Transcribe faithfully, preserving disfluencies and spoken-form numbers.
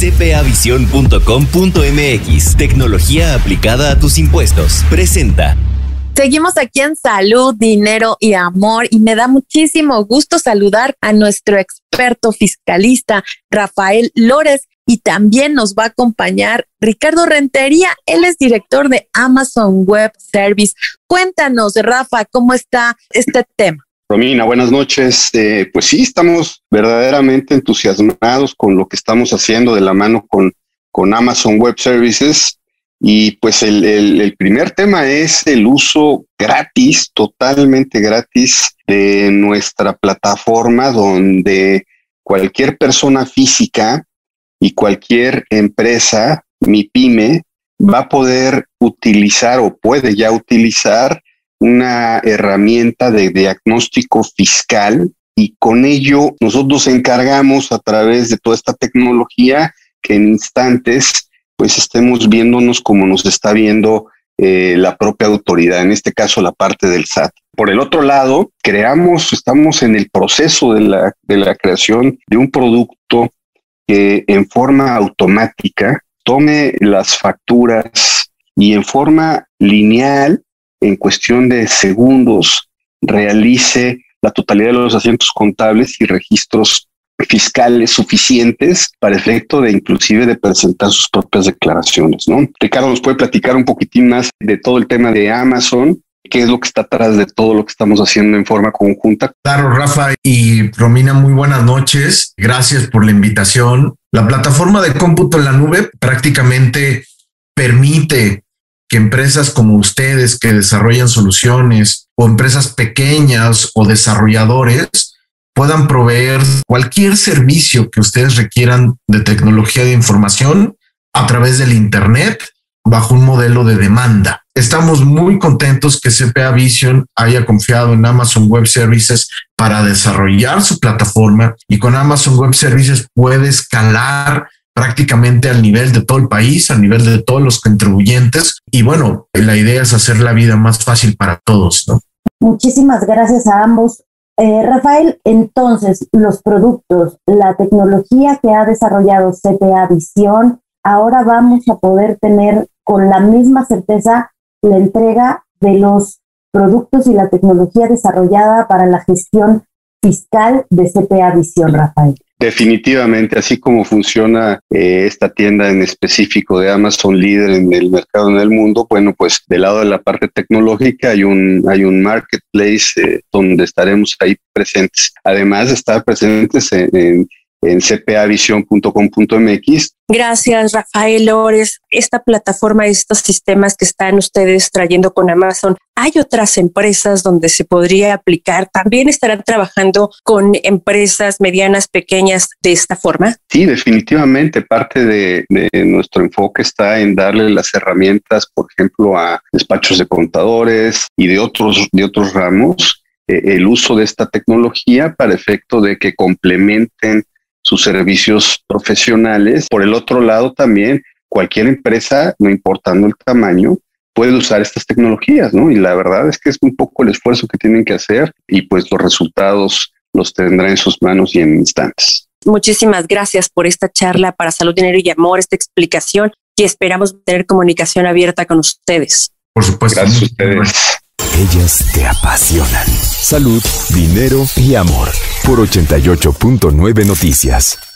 c p a visión punto com punto m x, tecnología aplicada a tus impuestos, presenta. Seguimos aquí en Salud, Dinero y Amor y me da muchísimo gusto saludar a nuestro experto fiscalista, Rafael Lores, y también nos va a acompañar Ricardo Rentería. Él es director de Amazon Web Service. Cuéntanos, Rafa, ¿cómo está este tema? Romina, buenas noches. Eh, pues sí, estamos verdaderamente entusiasmados con lo que estamos haciendo de la mano con, con Amazon Web Services. Y pues el, el, el primer tema es el uso gratis, totalmente gratis, de nuestra plataforma, donde cualquier persona física y cualquier empresa, mi pyme, va a poder utilizar o puede ya utilizar una herramienta de diagnóstico fiscal, y con ello nosotros nos encargamos a través de toda esta tecnología que en instantes pues estemos viéndonos como nos está viendo eh, la propia autoridad, en este caso la parte del S A T. Por el otro lado, creamos, estamos en el proceso de la, de la creación de un producto que en forma automática tome las facturas y en forma lineal, en cuestión de segundos, realice la totalidad de los asientos contables y registros fiscales suficientes para efecto de inclusive de presentar sus propias declaraciones, ¿no? Ricardo nos puede platicar un poquitín más de todo el tema de Amazon, qué es lo que está atrás de todo lo que estamos haciendo en forma conjunta. Claro, Rafa y Romina, muy buenas noches. Gracias por la invitación. La plataforma de cómputo en la nube prácticamente permite que empresas como ustedes que desarrollan soluciones o empresas pequeñas o desarrolladores puedan proveer cualquier servicio que ustedes requieran de tecnología de información a través del Internet bajo un modelo de demanda. Estamos muy contentos que C P A Vision haya confiado en Amazon Web Services para desarrollar su plataforma, y con Amazon Web Services puede escalar prácticamente al nivel de todo el país, al nivel de todos los contribuyentes. Y bueno, la idea es hacer la vida más fácil para todos, ¿no? Muchísimas gracias a ambos. Eh, Rafael, entonces, los productos, la tecnología que ha desarrollado C P A Vision, ahora vamos a poder tener con la misma certeza la entrega de los productos y la tecnología desarrollada para la gestión fiscal de C P A Vision, Rafael. Definitivamente, así como funciona eh, esta tienda en específico de Amazon, líder en el mercado en el mundo, bueno, pues del lado de la parte tecnológica hay un hay un marketplace eh, donde estaremos ahí presentes, además de estar presentes en, en en c p a visión punto com punto m x. Gracias, Rafael Lores. Esta plataforma, estos sistemas que están ustedes trayendo con Amazon, ¿hay otras empresas donde se podría aplicar? ¿También estarán trabajando con empresas medianas, pequeñas de esta forma? Sí, definitivamente. Parte de, de nuestro enfoque está en darle las herramientas, por ejemplo, a despachos de contadores y de otros, de otros ramos, eh, el uso de esta tecnología para efecto de que complementen sus servicios profesionales. Por el otro lado, también cualquier empresa, no importando el tamaño, puede usar estas tecnologías, ¿no? Y la verdad es que es un poco el esfuerzo que tienen que hacer, y pues los resultados los tendrá en sus manos y en instantes. Muchísimas gracias por esta charla para Salud, Dinero y Amor, esta explicación, y esperamos tener comunicación abierta con ustedes. Por supuesto. Gracias a ustedes. Ellas te apasionan. Salud, Dinero y Amor por ochenta y ocho punto nueve Noticias.